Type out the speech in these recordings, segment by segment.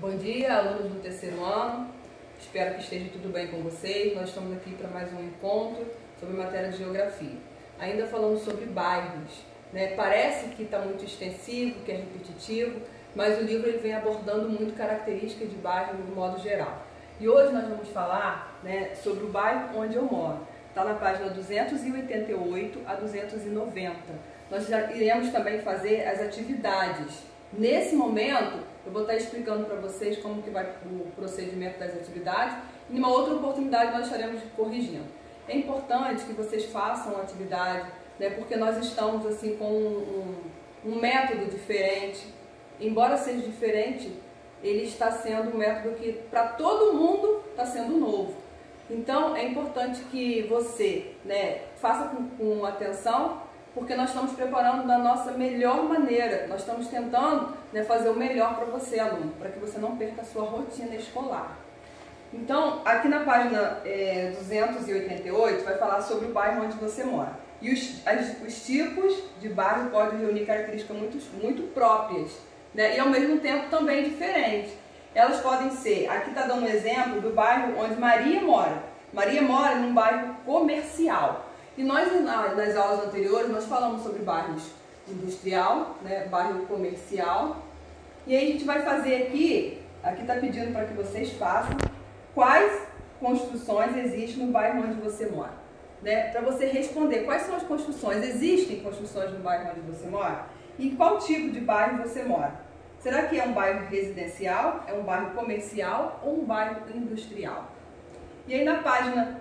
Bom dia, alunos do terceiro ano. Espero que esteja tudo bem com vocês. Nós estamos aqui para mais um encontro sobre matéria de geografia. Ainda falando sobre bairros, né? Parece que está muito extensivo, que é repetitivo, mas o livro ele vem abordando muito características de bairro no modo geral. E hoje nós vamos falar, né, sobre o bairro onde eu moro. Está na página 288 a 290. Nós já iremos também fazer as atividades. Nesse momento, eu vou estar explicando para vocês como que vai o procedimento das atividades e numa outra oportunidade nós estaremos corrigindo. É importante que vocês façam a atividade, né, porque nós estamos assim com um método diferente. Embora seja diferente, ele está sendo um método que para todo mundo está sendo novo. Então é importante que você, né, faça com atenção, porque nós estamos preparando da nossa melhor maneira. Nós estamos tentando, né, fazer o melhor para você, aluno, para que você não perca a sua rotina escolar. Então, aqui na página 288 vai falar sobre o bairro onde você mora. E os tipos de bairro podem reunir características muito próprias, né, e ao mesmo tempo também diferentes. Elas podem ser, aqui está dando um exemplo do bairro onde Maria mora. Maria mora num bairro comercial. E nós, nas aulas anteriores, nós falamos sobre bairros industrial, né, bairro comercial. E aí a gente vai fazer aqui está pedindo para que vocês façam quais construções existem no bairro onde você mora. Né? Para você responder quais são as construções, existem construções no bairro onde você mora? E qual tipo de bairro você mora? Será que é um bairro residencial, é um bairro comercial ou um bairro industrial? E aí na página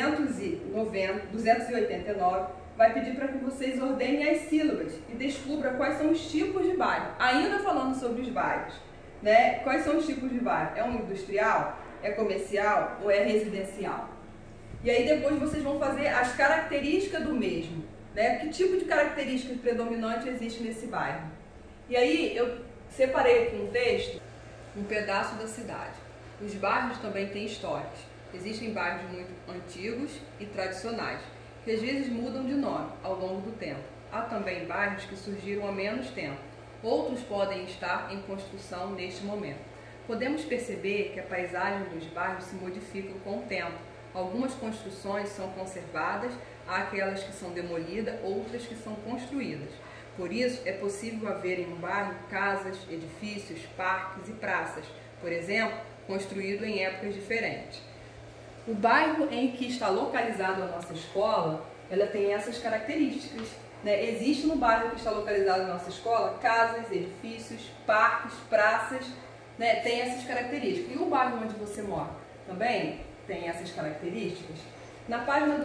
289 vai pedir para que vocês ordenem as sílabas e descubra quais são os tipos de bairro. Ainda falando sobre os bairros, né? Quais são os tipos de bairro? É um industrial? É comercial ou é residencial? E aí depois vocês vão fazer as características do mesmo, né? Que tipo de característica predominante existe nesse bairro? E aí eu separei aqui um texto, um pedaço da cidade. Os bairros também têm histórias. Existem bairros muito antigos e tradicionais, que às vezes mudam de nome ao longo do tempo. Há também bairros que surgiram há menos tempo. Outros podem estar em construção neste momento. Podemos perceber que a paisagem dos bairros se modifica com o tempo. Algumas construções são conservadas, há aquelas que são demolidas, outras que são construídas. Por isso, é possível haver em um bairro casas, edifícios, parques e praças, por exemplo, construído em épocas diferentes. O bairro em que está localizado a nossa escola, ela tem essas características, né? Existe no bairro que está localizado a nossa escola casas, edifícios, parques, praças, né? Tem essas características. E o bairro onde você mora também tem essas características? Na página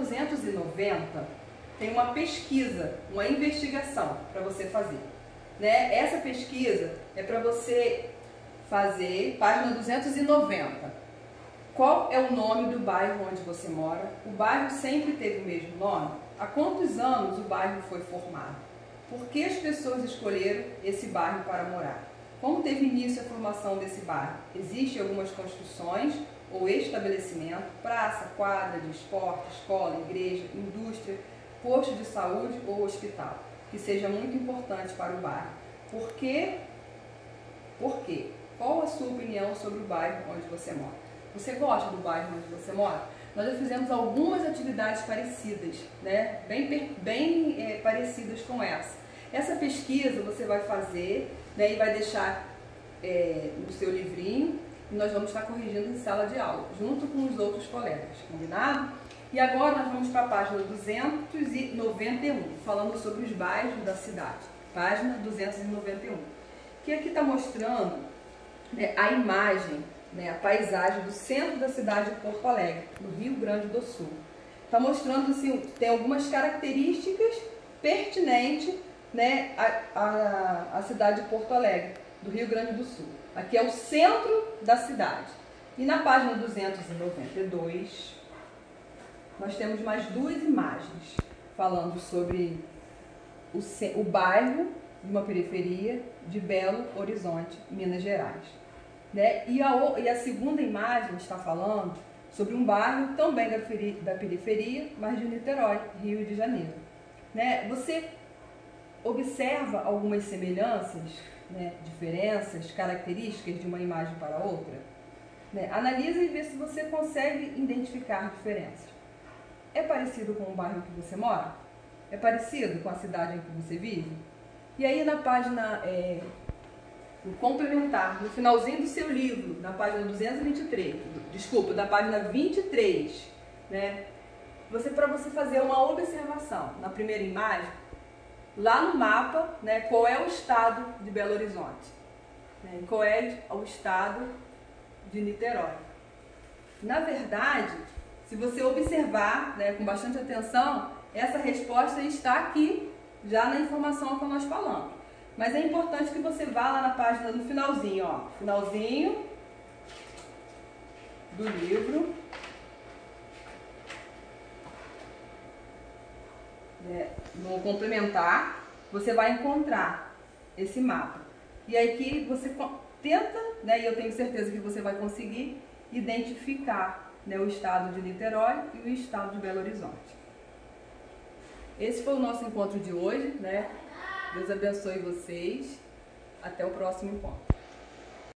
290 tem uma pesquisa, uma investigação para você fazer, né? Essa pesquisa é para você fazer, página 290. Qual é o nome do bairro onde você mora? O bairro sempre teve o mesmo nome? Há quantos anos o bairro foi formado? Por que as pessoas escolheram esse bairro para morar? Como teve início a formação desse bairro? Existem algumas construções ou estabelecimento, praça, quadra de esporte, escola, igreja, indústria, posto de saúde ou hospital, que seja muito importante para o bairro. Por quê? Por quê? Qual a sua opinião sobre o bairro onde você mora? Você gosta do bairro onde você mora? Nós já fizemos algumas atividades parecidas, né? Bem parecidas com essa. Essa pesquisa você vai fazer, né, e vai deixar no seu livrinho, e nós vamos estar corrigindo em sala de aula, junto com os outros colegas, combinado? E agora nós vamos para a página 291, falando sobre os bairros da cidade. Página 291. Que aqui está mostrando, né, a imagem, né, a paisagem do centro da cidade de Porto Alegre, no Rio Grande do Sul. Está mostrando, assim, tem algumas características pertinentes, né, à cidade de Porto Alegre, do Rio Grande do Sul. Aqui é o centro da cidade. E na página 292, nós temos mais duas imagens falando sobre o bairro de uma periferia de Belo Horizonte, Minas Gerais. Né? E a segunda imagem está falando sobre um bairro também da periferia, mas de Niterói, Rio de Janeiro. Né? Você observa algumas semelhanças, né, diferenças, características de uma imagem para outra? Né? Analisa e vê se você consegue identificar diferenças. É parecido com o bairro em que você mora? É parecido com a cidade em que você vive? E aí na página no complementar, no finalzinho do seu livro, na página 223, desculpa, da página 23, né? Para você fazer uma observação na primeira imagem, lá no mapa, né, qual é o estado de Belo Horizonte, né, e qual é o estado de Niterói. Na verdade, se você observar, né, com bastante atenção, essa resposta está aqui já na informação que nós falamos. Mas é importante que você vá lá na página do finalzinho, ó, finalzinho do livro, né, no complementar, você vai encontrar esse mapa. E aí que você tenta, né, e eu tenho certeza que você vai conseguir identificar, né, o estado de Niterói e o estado de Belo Horizonte. Esse foi o nosso encontro de hoje, né? Deus abençoe vocês. Até o próximo encontro.